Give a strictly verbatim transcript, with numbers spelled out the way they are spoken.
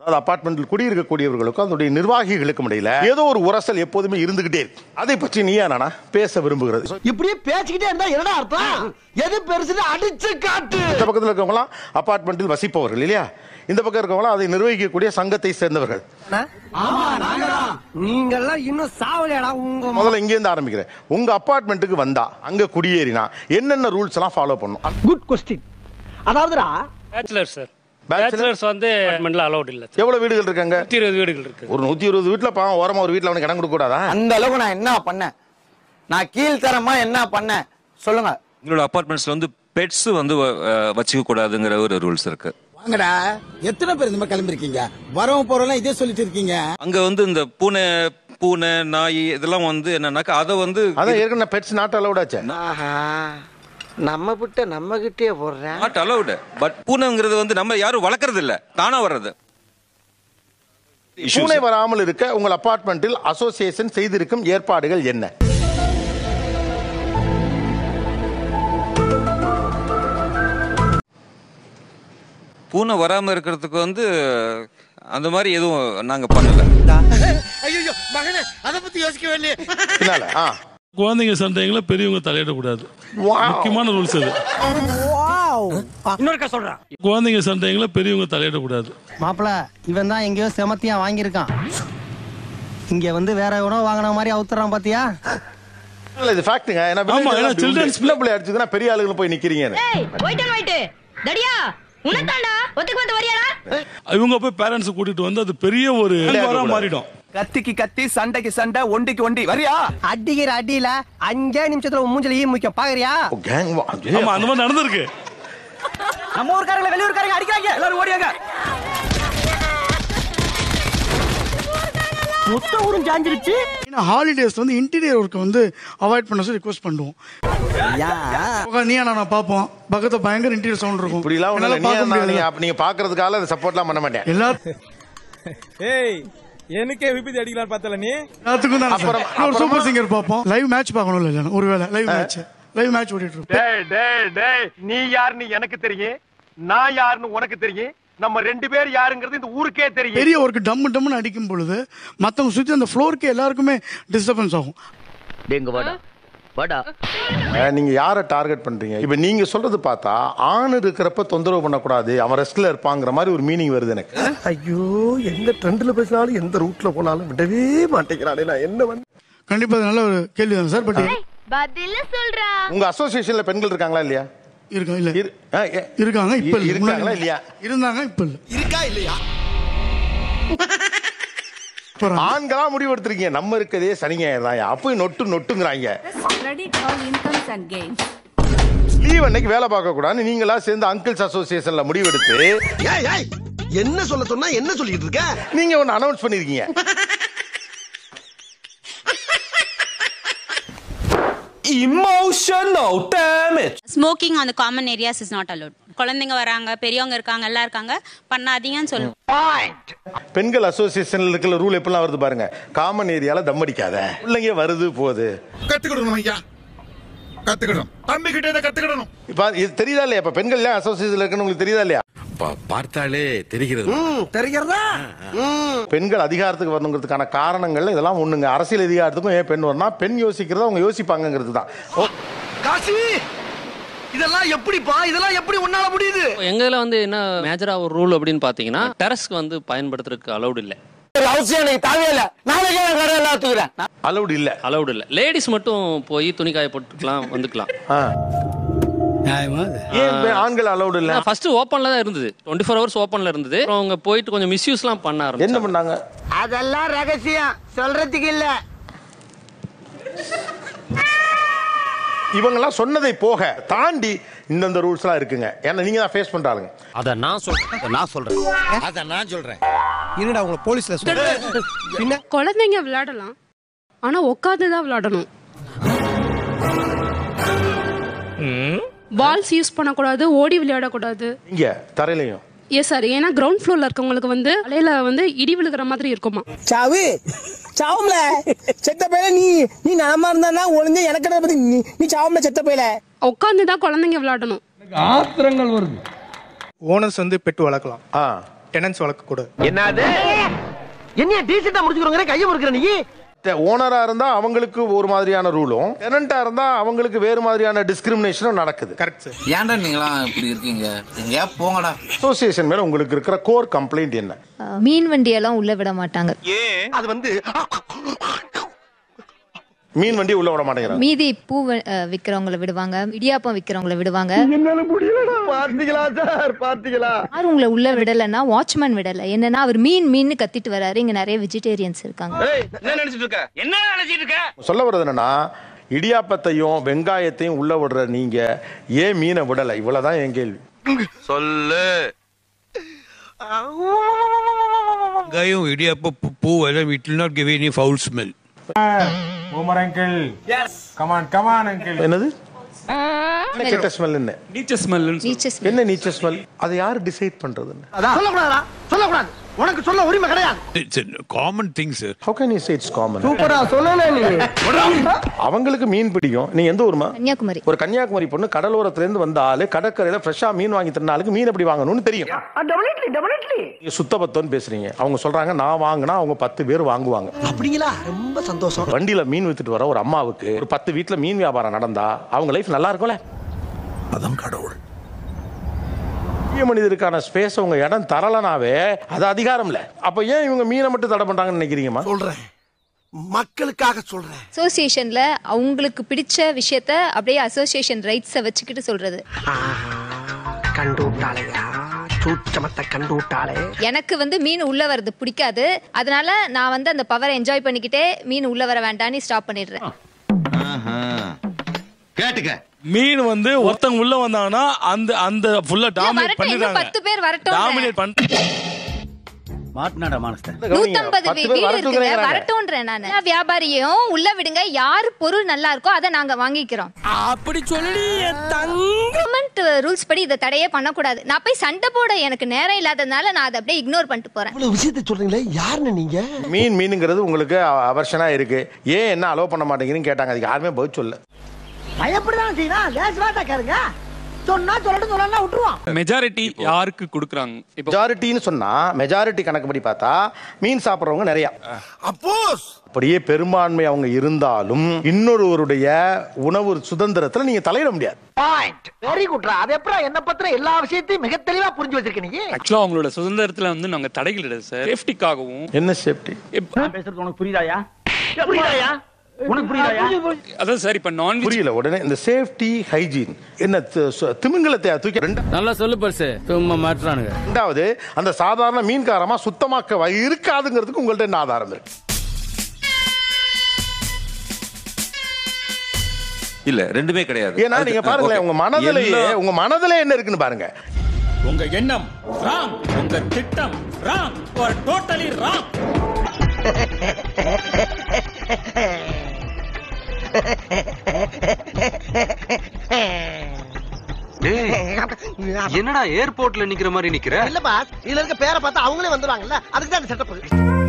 அதாவது அபார்ட்மெண்டில் குடியிருக்கக்கூடியவர்களுக்கும் அதனுடைய நிர்வாகிகளுக்கும் இடையில ஏதோ ஒரு உரசல் எப்போதுமே இருந்துகிட்டே இருக்கு. அதை பற்றி நீயா நானா பேச விரும்புகிறது. இப்படியே பேசிக்கிட்டே இருந்தா என்னடா அர்த்தம்? எது பெருசுன்னு அடிச்சு காட்டு. இந்த பக்கத்தில் இருக்கவங்களாம் அபார்ட்மெண்டில் வசிப்பவர்கள் இல்லையா, இந்த பக்கம் இருக்கவங்களாம் அதை நிர்வகிக்கக்கூடிய சங்கத்தை சேர்ந்தவர்கள். நீங்க எல்லாம் இன்னும் சாவலையாடா. உங்க முதல்ல இங்க இருந்து ஆரம்பிக்கிறேன். உங்க அபார்ட்மெண்ட்டுக்கு வந்தா அங்க குடியேறினா என்னென்ன ரூல்ஸ் எல்லாம் ஃபாலோ பண்ணும்? Good question. அதாவதுடா பேச்சுலர் சார், பேச்சுலர்ஸ் வந்து அபார்ட்மெண்ட்ல அலௌட் இல்ல. எவ்வளவு வீடுகள் இருக்காங்க? நூத்தி இருபது வீடுகள் இருக்கு. ஒரு நூத்தி இருபது வீட்டுல பாவம் ஓரமா ஒரு வீட்டுல அவனுக்கு இடம் கொடுக்க கூடாதா? அந்த அளவுக்கு நான் என்ன பண்ணேன்? நான் கீழ்த்தரமா என்ன பண்ணேன் சொல்லுங்க. எங்களோட அபார்ட்மெண்ட்ஸ்ல வந்து பெட்ஸ் வந்து வச்சுக்க கூடாதுங்கிற ஒரு ரூல்ஸ் இருக்கு. வாங்கடா, எத்தனை பேர் இந்த மாதிரி கிளம்பிருக்கீங்க? வரவும் போறோம் இதே சொல்லிட்டு இருக்கீங்க. அங்க வந்து இந்த பூனை பூனை நாய் இதெல்லாம் வந்து என்னன்னாக்கா அதை வந்து அதான் ஏற்கனவே பெட்ஸ் நாட் அலௌட் ஆச்சு. நம்ம விட்ட நம்ம கிட்டே போடுறேன். Not allowed. பட் பூனைங்கிறது வந்து நம்ம யாரும் வளர்க்கறது இல்ல, தானா வர்றது. பூனை வராமல் இருக்க உங்கள் அபார்ட்மெண்டில் அசோசியேஷன் செய்திருக்கும் ஏற்பாடுகள் என்ன? பூனை வராம இருக்கிறதுக்கு வந்து அந்த மாதிரி எதுவும் நாங்க பண்ணல. ஐயோ மகனே, அத பத்தி யோசிக்கவே இல்லையே. பின்னால ஆ குழந்தைங்க சண்டைகளை பெரியவங்க தலையிடக்கூடாது. முக்கியமான ரூல்ஸ் அது. இன்னொருக்கா சொல்றேன். குழந்தைங்க சண்டைகளை பெரியவங்க தலையிடக்கூடாது. மாப்பிள, இவன் தான் எங்கேயோ செமத்தியா வாங்கியிருக்கான். இங்க வந்து வேற உணவு வாங்கின மாதிரி அவுத்துறான் பாத்தியா? இல்ல இது ஃபேக்ட்ங்க. ஏன்னா ஆமா, ஏன்னா children's சின்ன பிள்ளை அடிச்சதுன்னா பெரிய ஆளுங்க போய் நிக்கிறீங்க. ஏய் வெயிட் அண்ட் வெயிட். டடியா உனதாண்டா ஒத்துக்கு வந்து வரியாடா? இவங்க போய் பேரண்ட்ஸ் கூட்டிட்டு வந்து அது பெரிய ஒரு வரா மாறிடும். கத்திக்கு கத்தி, சண்டைக்கு சண்டை, ஒண்டிக்கு ஒண்டி. வரியா? அடிக்கிற அடியில அஞ்சே நிமிஷத்துல மூஞ்சில ஈ முக்க பாக்குறியா? கேங் ஆமா, அந்த மாதிரி நடந்திருக்கு. நம்ம ஊர்க்காரங்க வெளியூர்காரங்க அடிக்கிறாங்க. எல்லாரும் ஓடியாங்க. மொத்த ஊரும் சாஞ்சிருச்சு. ஹாலிடேஸ் வந்து இன்டீரியர் ஒர்க் வந்து அவாய்ட் பண்ண சொல்லி ரிக்வெஸ்ட் பண்ணுவோம். நீயா நான் பாப்போம், பக்கத்துல பயங்கர இன்டீரியர் சவுண்ட் இருக்கும். இப்படி எல்லாம் ஒண்ணு நீங்க நீங்க பாக்குறதுக்காக அதை சப்போர்ட்லாம் பண்ண மாட்டேன். எல்லாரும் ஏய் எனக்கே விபத்து அடிக்கலாம் பார்த்தல நீ. எல்லாத்துக்கும் தான். அப்புறம் ஒரு சூப்பர் சிங்கர் பாப்போம். லைவ் மேட்ச் பார்க்கணும்ல இல்ல? ஒருவேளை லைவ் மேட்ச் லைவ் மேட்ச் ஓடிட்டு இருக்கு. டேய் டேய் டேய், நீ யாருன்னு எனக்கு தெரியும், நான் யாருன்னு உனக்கு தெரியும். நம்ம ரெண்டு பேர் யாருங்கிறது இந்த ஊருக்கே தெரியும். பெரிய ஒர்க் டம் டம்னு அடிக்கும் பொழுது மத்தவங்க சுத்தி அந்த ஃப்ளோருக்கு எல்லாருக்குமே டிஸ்டர்பன்ஸ் ஆகும். டேங்க வாடா வாடா. நீங்க யாரை டார்கெட் பண்றீங்க? இப்ப நீங்க சொல்றது பார்த்தா ஆண் இருக்கிறப்ப தொந்தரவு பண்ணக்கூடாது, அவன் ரெஸ்ட்ல இருப்பாங்கிற மாதிரி ஒரு மீனிங் வருது எனக்கு. ஐயோ, எந்த ட்ரெண்ட்ல பேசினாலும் எந்த ரூட்ல போனாலும் விடவே மாட்டேங்கிறானே. நான் என்ன பண்ண? கண்டிப்பா அது நல்ல ஒரு கேள்வி தான் சார். பட் பதில சொல்றா. உங்க அசோசியேஷன்ல பெண்கள் இருக்காங்களா இல்லையா? இருக்கா இல்ல? இருக்காங்க. இப்ப இருக்காங்களா இல்லையா? இருந்தாங்க, இப்ப இல்ல. இருக்கா இல்லையா? ஆண்களா முடிவெடுத்திருக்கீங்க நம்ம இருக்கதே சனிஞாயிறு தான், அப்போ நொட்டு நொட்டுங்கிறாங்க. லீவ் அன்னைக்கு வேலை பார்க்க கூடாது நீங்களா சேர்ந்து அங்கிள்ஸ் அசோசியேஷன்ல முடிவெடுத்து என்ன சொல்ல சொன்னா என்ன சொல்லிட்டு இருக்க? நீங்க ஒன்னு அனௌன்ஸ் பண்ணிருக்கீங்க. Emotional damage. Smoking on the common areas is not allowed. குழந்தைங்க வராங்க, பெரியவங்க இருக்காங்க, எல்லாம் இருக்காங்க, பண்ணாதீங்கன்னு சொல்லுவோம். பெண்கள் அசோசியேஷன்ல இருக்கிற ரூல் எப்படிலாம் வருது பாருங்க. காமன் ஏரியால தம் அடிக்காத, பிள்ளைங்க வருது போகுது. கத்துக்கிடணும் ஐயா, கத்துக்கிடணும். தம்பி கிட்ட இதை கத்துக்கிடணும். இப்ப இது தெரியுதா இல்லையா? இப்ப பெண்கள் எல்லாம் அசோசியேஷன்ல இருக்குன்னு உங்களுக்கு தெரியுதா இல்லையா? பார்த்தாலே தெரிகிறது. தெரிகிறதா? பெண்கள் அதிகாரத்துக்கு வரணுங்கிறதுக்கான காரணங்கள்ல இதெல்லாம் ஒண்ணுங்க. அரசியல் அதிகாரத்துக்கும் ஏன் பெண் வரணும்? பெண் யோசிக்கிறத அவங்க யோசிப்பாங்கிறது தான். காசி, இதெல்லாம் எப்படிப்பா? இதெல்லாம் எப்படி உன்னால முடியுது? எங்க இதுல வந்து என்ன மேஜரா ஒரு ரூல் அப்படின்னு பாத்தீங்கன்னா, டெரஸ்க்கு வந்து பயன்படுத்துறதுக்கு அலௌட் இல்ல. அவசியம் எனக்கு தேவையில்லை. நாளைக்கே நான் கடை எல்லாம் தூக்குறேன். அலௌட் இல்ல. அலௌட் இல்ல. லேடிஸ் மட்டும் போய் துணி காய போட்டுக்கலாம், வந்துக்கலாம். ஏன் ஆண்கள் அலௌட் இல்ல? ஃபர்ஸ்ட் ஓபன்ல தான் இருந்தது, டுவெண்ட்டி ஃபோர் ஹவர்ஸ் ஓபன்ல இருந்தது. அவங்க போயிட்டு கொஞ்சம் மிஸ்யூஸ்லாம் பண்ண ஆரம்பிச்சாங்க. என்ன பண்ணாங்க? அதெல்லாம் ரகசியம், சொல்றதுக்கு இல்ல. இவங்கெல்லாம் சொன்னதை போக தாண்டி இந்த ரூல்ஸ் எல்லாம் இருக்குங்க. ஏன்னா நீங்க தான் ஃபேஸ் பண்றாங்க. அத நான் சொல்றேன் நான் சொல்றேன் அத நான் சொல்றேன். என்னடா உங்களை போலீஸ்ல சொல்றேன். பின்ன குழந்தைங்க விளையாடலாம், ஆனா உட்கார்ந்து தான் விளையாடணும். பால்ஸ் யூஸ் பண்ணக்கூடாது, ஓடி விளையாடக்கூடாது. இங்க தரையிலையும். எஸ் சார், ஏன்னா கிரவுண்ட் ஃப்ளோர்ல இருக்கவங்களுக்கு வந்து அலையில வந்து இடி விழுகிற மாதிரி இருக்குமா. சாவு சாவும்ல செத்த பையல. நீ நீ நாம இருந்தா ஒளிஞ்ச எனக்கு பத்தி நீ சாவும்ல செத்த பையல. உட்கார்ந்து தான் குழந்தைங்க விளையாடணும். ஆத்திரங்கள் வருது. ஓனர்ஸ் வந்து பெட்டு வளர்க்கலாம். டெனன்ஸ் வழக்கு கூட. என்னது என்ன டீசெண்டா முடிச்சுக்கிறோங்க கையை முறுக்குற நீ. ஓனரா இருந்தா அவங்களுக்கு ஒரு மாதிரியான ரூலும், டெனண்டா இருந்தா அவங்களுக்கு வேறு மாதிரியான டிஸ்கிரிமினேஷனும் நடக்குது. Correct sir. ஏன்டா நீங்களா இப்படி இருக்கீங்க? எங்கயா போங்கடா. அசோசியேஷன் மேல உங்களுக்கு இருக்கிற கோர் கம்ப்ளைண்ட் என்ன? மீன் வண்டியெல்லாம் உள்ள விட மாட்டாங்க. ஏன் அது வந்து மீன் வண்டி உள்ள விட மாட்டேங்கிறாங்க. மீதி பூ விக்கிறவங்கள விடுவாங்க, இடியாப்பம் விக்கிறவங்கள விடுவாங்க. என்னால முடியலடா. பாத்தீங்களா சார், பாத்தீங்களா? யாரும் உங்களை உள்ள விடலன்னா வாட்ச்மேன் விடல. என்னன்னா அவர் மீன் மீன் கத்திட்டு வராரு. இங்க நிறைய வெஜிடேரியன்ஸ் இருக்காங்க. என்ன நினைச்சிட்டு இருக்க? என்ன நினைச்சிட்டு இருக்க? சொல்ல வர்றது என்னன்னா, இடியாப்பத்தையும் வெங்காயத்தையும் உள்ள விடுற நீங்க ஏன் மீனை விடல? இவ்வளவுதான் என் கேள்வி. சொல்லு. வெங்காயம் இடியாப்ப பூ எல்லாம் it will not give any foul smell. Boomer uncle. Yes. Come on, come on uncle. என்னது? கெட்ட ஸ்மெல் என்ன? நீச்ச ஸ்மெல். என்ன நீச்ச ஸ்மெல்? அதை யார் டிசைட் பண்றதுன்னு? சொல்லக்கூடாதா? சொல்லக்கூடாது. உனக்கு சொல்ல உரிமை கிடையாது. It's a common thing, sir. How can you say it's common? சூப்பரா சொன்னே நீ. அவங்களுக்கு மீன் பிடிக்கும். நீ எந்த ஊர்மா? கன்னியாகுமரி. ஒரு கன்னியாகுமரி பொண்ணு கடலோரத்துல இருந்து வந்த ஆளு கடற்கரையில ஃப்ரெஷ்ஷா மீன் வாங்கி தர ஆளுக்கு மீன் எப்படி வாங்கணும்னு தெரியும். Definitely definitely. நீங்க சுத்த பத்தோன்னு பேசுறீங்க. அவங்க சொல்றாங்க நான் வாங்கினா அவங்க பத்து பேர் வாங்குவாங்க. அப்படிங்களா? ரொம்ப சந்தோஷம். வண்டியில மீன் வித்துட்டு வர ஒரு அம்மாவுக்கு ஒரு பத்து வீட்டுல மீன் வியாபாரம் நடந்தா அவங்க லைஃப் நல்லா இருக்கும்ல? அதான் கடவுள். மனிதருக்கான ஸ்பேஸ் உங்க இடம் தரலனாவே அது அதிகாரம் இல்ல. அப்ப ஏன் இவங்க மீனை மட்டும் தடை பண்றாங்கன்னு நினைக்கிறீங்கம்மா? சொல்றேன், மக்களுக்காக சொல்றேன். அசோசியேஷன்ல அவங்களுக்கு பிடிச்ச விஷயத்த அப்படியே அசோசியேஷன் ரைட்ஸை வச்சுக்கிட்டு சொல்றது. கண்டு விட்டாளையா, சூச்சமத்தை கண்டு விட்டாளே. எனக்கு வந்து மீன் உள்ள வரது பிடிக்காது. அதனால நான் வந்து அந்த பவரை என்ஜாய் பண்ணிக்கிட்டே மீன் உள்ள வர வேண்டாம்னு ஸ்டாப் பண்ணிடுறேன். கேட்டுக்க. மீன் வந்து ஒருத்தங்க உள்ள வந்தாங்கன்னா அந்த அந்த ஃபுல்லா டாமினேட் பண்ணிடுறாங்க. பத்து பேர் வரட்டும். டாமினேட் பண்ண மாட்னாடா மானஸ்த. நூத்தம்பது வீடு இருக்குங்க, வரட்டும்ன்றேன் நானு. வியாபாரியும் உள்ள விடுங்க, யாரு பொருள் நல்லா இருக்கோ அதை நாங்க வாங்கிக்கிறோம். அப்படி சொல்லி கவர்மெண்ட் ரூல்ஸ் படி இதை தடையே பண்ணக்கூடாது. நான் போய் சண்டை போட எனக்கு நேரம் இல்லாததுனால நான் அதை அப்படியே இக்னோர் பண்ணிட்டு போறேன். இவ்வளவு விஷயத்தை சொல்றீங்களே, யாருன்னு நீங்க? மீன் மீனுங்கிறது உங்களுக்கு அவர்ஷனா இருக்கு, ஏன் என்ன அலோவ் பண்ண மாட்டேங்கிறீங்கன்னு கேட்டாங்க. அதுக்கு யாருமே பதில் சொல்ல. பயப்படலாம் செய்யணும், லேசுவாட்டா கேளுங்க. சொன்னா சொல்லட்டும், சொல்லனா விட்டுருவான். மெஜாரிட்டி யாருக்கு கொடுக்குறாங்க? மெஜாரிட்டின்னு சொன்னா மெஜாரிட்டி கணக்குப்படி பார்த்தா மீன் சாப்பிடுறவங்க நிறைய. அப்போஸ் அப்படியே பெரும்பான்மை அவங்க இருந்தாலும் இன்னொருவருடைய உணவு சுதந்திரத்துல நீங்க தலையிட முடியாது. பாயிண்ட். வெரி குட்ரா. அது எப்பறம் என்ன பத்திர எல்லா விஷயத்தையும் மிக தெளிவா புரிஞ்சு வச்சிருக்க நீங்க. ஆக்சுவலா அவங்களோட சுதந்திரத்துல வந்து நாங்க தடைகள் இல்ல சார். சேஃப்டிக்காகவும். என்ன சேஃப்டி? நான் பேசுறது உனக்கு புரியுதாயா? புரியுதாயா? உனக்கு புரியுதாயா? அதான் சார் இப்ப நான் புரியல. உடனே இந்த சேஃப்டி ஹைஜீன் என்ன திமிங்கலத்தை தூக்கி ரெண்டு நல்லா சொல்லு பர்ஸ். சும்மா மாட்றானுங்க. ரெண்டாவது அந்த சாதாரண மீன்காரமா சுத்தமாக்க இருக்காதுங்கிறதுக்கு உங்கள்ட்ட என்ன ஆதாரம் இருக்கு? இல்ல ரெண்டுமே கிடையாது. ஏன்னா நீங்க பாருங்களேன், உங்க மனதிலேயே உங்க மனதிலே என்ன இருக்குன்னு பாருங்க. உங்க எண்ணம் ராங், உங்க திட்டம் ராங், ஒரு டோட்டலி ராங். என்னடா ஏர்போர்ட்ல நிக்கிற மாதிரி நிக்கிற? இல்ல பாஸ், இதுல இருக்க பேரை பார்த்தா அவங்களே வந்துருவாங்கல்ல, அதுக்கு தான் செட்டப்.